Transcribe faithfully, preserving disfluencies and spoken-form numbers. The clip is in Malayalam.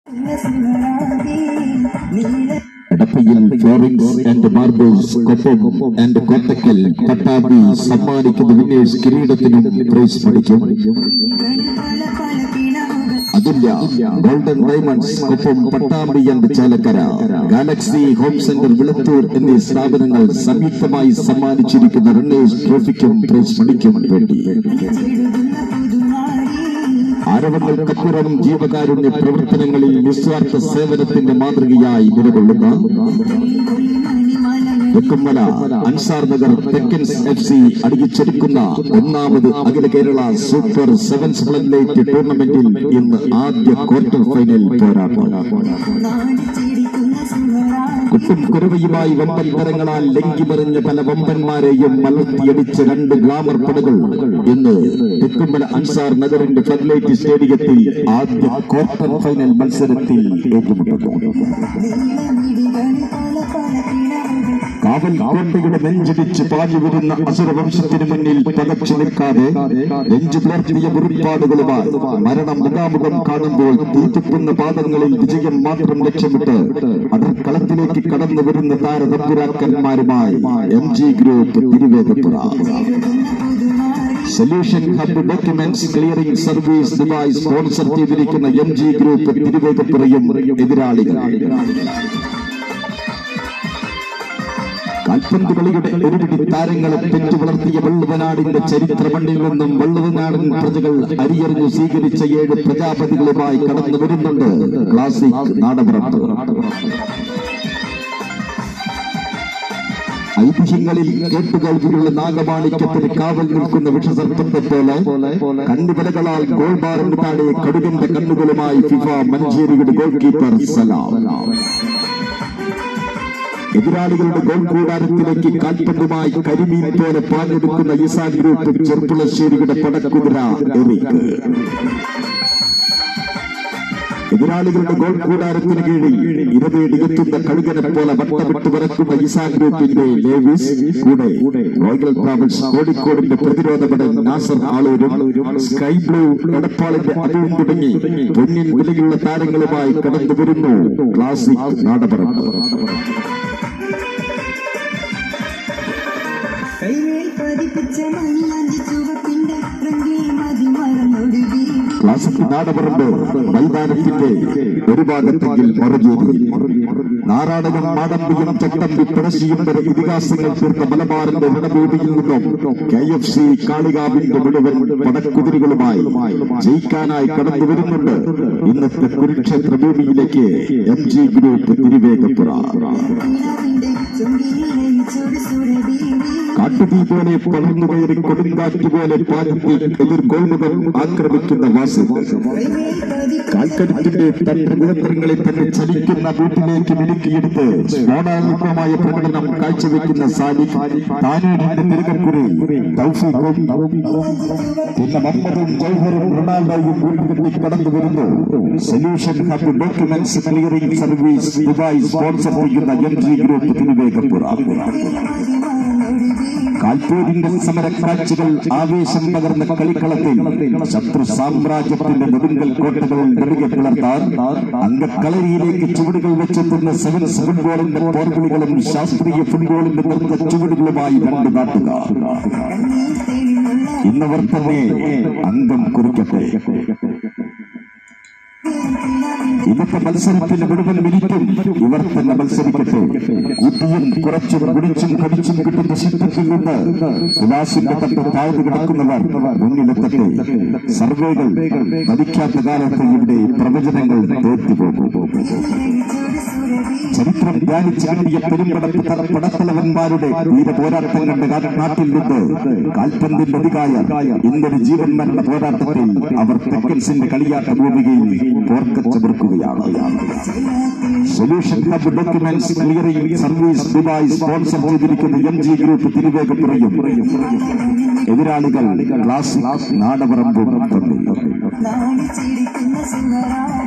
എടപ്പയിൽ floorings and marbles Koppam and Kottakkal Pattambi സമ്മാനിക്കുന്ന വിന്നേഴ്സ് കിരീടത്തിനും പ്രൈസ് പഠിക്കും. Atulya golden diamonds Koppam Pattambi and Chalakkara, galaxy home centre Vilathur എന്നീ സ്ഥാപനങ്ങൾ സംയുക്തമായി സമ്മാനിച്ചിരിക്കുന്ന റണ്ണേഴ്സ് ട്രോഫിക്കും പ്രൈസ് പഠിക്കും വേണ്ടി ആരവങ്ങൾക്കപ്പുറം ജീവകാരുണ്യ പ്രവർത്തനങ്ങളിൽ നിസ്വാർത്ഥ സേവനത്തിന്റെ മാതൃകയായി നിലകൊള്ളുന്ന തെക്കുംമല അൻസാർ നഗർ തെക്കൻസ് എഫ് സി അടിയിച്ചെടുക്കുന്ന ഒന്നാമത് അഖില Kerala super sevens flood light ടൂർണമെന്റിൽ ഇന്ന് ആദ്യ ക്വാർട്ടർ ഫൈനൽ പോരാട്ടം. കുട്ടും കുരവയുമായി വമ്പൻ തരങ്ങളാൽ ലംഘിമറിഞ്ഞ പല വമ്പന്മാരെയും മലർത്തിയടിച്ച രണ്ട് ഗ്ലാമർ പടകൾ ഇന്ന് തെക്കുംമല അൻസാർ നഗറിന്റെ ഫ്ലഡ് ലൈറ്റ് സ്റ്റേഡിയത്തിൽ ആദ്യ ക്വാർട്ടർ ഫൈനൽ മത്സരത്തിൽ ഏറ്റുമുട്ടുന്നു. കാവൽ കോട്ടയുടെ നെഞ്ചിടിച്ച് പാഞ്ഞു വരുന്ന അസുരവംശത്തിന് മുന്നിൽ പകച്ചു നിൽക്കാതെ നെഞ്ചു പുലർത്തിയ മുറിപ്പാടുകളുമായി മരണം മുഖാമുഖം കാണുമ്പോൾ തീത്തുപ്പുന്ന പാദങ്ങളിൽ വിജയം മാത്രം ലക്ഷ്യമിട്ട് അടർക്കളത്തിലേക്ക് കടന്നു വരുന്ന താരതമ്പുരാക്കന്മാരുമായി M G group Thiruvegappura. Solution hub documents clearing service Dubai sponsor ചെയ്തിരിക്കുന്ന എം ജി ഗ്രൂപ്പ് തിരുവേഗപ്പുറയും എതിരാളികൾ. കാൽപന്ത് കളിയുടെ ഒരുപിടി താരങ്ങളെ പെറ്റു വളർത്തിയ വള്ളുവനാടിന്റെ ചരിത്ര മണ്ണിൽ നിന്നും വള്ളുവനാടൻ പ്രജകൾ അരിയറിഞ്ഞു സ്വീകരിച്ച ഏഴ് പ്രജാപതികളുമായി കടന്നു വരുന്നുണ്ട് ക്ലാസിക് നാടപുറത്ത്. ഐതിഹ്യങ്ങളിൽ കേട്ടുകേൾവിയുള്ള നാഗമാണിക്യത്തിന് കാവൽ നിൽക്കുന്ന വിഷസർപ്പത്തെ പോലെ കണ്ണുവിലകളാൽ ഗോൾ ബാറിന് താഴെ കടുകിന്റെ കണ്ണുകളുമായി ഫിഫ മഞ്ചേരിയുടെ ഗോൾ കീപ്പർ സലാം. എതിരാളികളുടെ ഗോൾ കൂടാരത്തിലേക്ക് കാൽപന്തുമായി കരിമീൻ പോലെ പാഞ്ഞെടുക്കുന്ന ഇസാ ഗ്രൂപ്പ് ചെർപ്പുളശ്ശേരിയുടെ പടക്കുതിര എറിക്ക്. എതിരാളികളുടെ ഗോൾ കൂടാരത്തിന് കീഴിൽ ഇരവേടിയെത്തുന്ന കഴുകനെ പോലെ വട്ടമിട്ട് വരക്കുന്ന ഇസാ ഗ്രൂപ്പിന്റെ ലേവിസ് കൂടെ റോയൽ ട്രാവൽസ് കോഴിക്കോടിന്റെ പ്രതിരോധപടൻ നാസർ ആളൂരും സ്കൈ ബ്ലൂ എടപ്പാളിന്റെ അതും തുടങ്ങി പൊന്നിൻ വിലയുള്ള താരങ്ങളുമായി കടന്നു വരുന്നു ക്ലാസിക് നാടപുറത്ത്. ക്ലാസിക് നാടപുറത്ത് മൈതാനത്തിന്റെ ഒരു ഭാഗത്തെങ്കിൽ മറുജോതി നാരായണനും മാടമ്പിയും ചട്ടമ്പി പിടശിയും വരെ ഇതിഹാസങ്ങൾ തീർത്ത മലബാറിന്റെ രണഭൂമിയിൽ നിന്നും കെ എഫ് സി കാളികാവിന്റെ മുഴുവൻ പടക്കുതിരികളുമായി ജയിക്കാനായി കടന്നു വരുന്നുണ്ട് ഇന്നത്തെ കുരുക്ഷേത്ര ഭൂമിയിലേക്ക് എം ജി ഗ്രൂപ്പ് തിരുവേഗപ്പുറ. കാട്ടുതീ പോലെ പടർന്നു കയറി കൊടുങ്കാറ്റ് പോലെ പാഞ്ഞെത്തി എതിർ ഗോൾമുഖം ആക്രമിക്കുന്ന വാസി കാൽക്കരുത്തിന്റെ തന്റെ ഗുണത്രങ്ങളിൽ തന്നെ ചലിക്കുന്ന വീട്ടിലേക്ക് മിനുക്കിയെടുത്ത് സ്ഫോടാത്മകമായ പ്രകടനം കാഴ്ചവെക്കുന്ന സാലിഫ് താനൂരിന്റെ തിരുകക്കുറി തൗഫീഖും പിന്നെ മുഹമ്മദും ജൗഹറും റൊണാൾഡോയും കൂട്ടുകെട്ടി കടന്നു വരുന്നു. Solution hub documents clearing service Dubai sponsor ചെയ്യുന്ന എം ജി ഗ്രൂപ്പ് തിരുവേഗപ്പുറ. കാൽപൂരിന്റെ സമരക്കാഴ്ചകൾ ആവേശം പകർന്ന കളിക്കളത്തിൽ ശത്രു സാമ്രാജ്യത്തിന്റെ നെടുങ്കൽ കോട്ടകൾ നെടുകെ പിളർത്താൻ അംഗക്കളരിയിലേക്ക് ചുവടുകൾ വെച്ചെത്തുന്ന സെവൻസ് ഫുട്ബോളിന്റെ പോർവിളികളും ശാസ്ത്രീയ ഫുട്ബോളിന്റെ നൃത്ത ചുവടുകളുമായി രണ്ട് നാട്ടുകാർ ഇന്നവർ തന്നെ അംഗം കുറിക്കട്ടെ. ഇന്നത്തെ മത്സരത്തിന്റെ മുഴുവൻ മിനിറ്റും ഇവർ തന്നെ മത്സരിക്കട്ടെ. കൂട്ടിയും കുറച്ചും കുടിച്ചും കടിച്ചും കിട്ടുന്ന ശബ്ദത്തിൽ നിന്ന് ഉലാസിന്റെ തട്ട് താഴ്ന്നു കിടക്കുന്നവർ മുന്നിലെത്തട്ടെ. സർവേകൾ മതിക്കാത്ത കാലത്ത് ഇവിടെ പ്രവചനങ്ങൾ തോറ്റുപോകും. ചരിത്രം ധ്യാനിച്ചു കിട്ടിയ പെരുമ്പടപ്പ് പടത്തലവന്മാരുടെ വീര പോരാട്ടങ്ങളുടെ നാട്ടിൽ നിന്ന് കാൽപന്തിന്റെ അധികായ ഇന്നൊരു ജീവൻ മരണ പോരാട്ടത്തിൽ അവർ തെക്കൻസിന്റെ കളിയാട്ട ഭൂമികയിൽ ഓർക്കച്ചവർക്കുകയാണ്. Solution hub documents clearing service Dubai sponsor ചെയ്തിരിക്കുന്ന എം ജി ഗ്രൂപ്പ് തിരുവേഗപ്പുറയും എതിരാളികൾ ക്ലാസിക് നാടപുറമ്പും തമ്മിൽ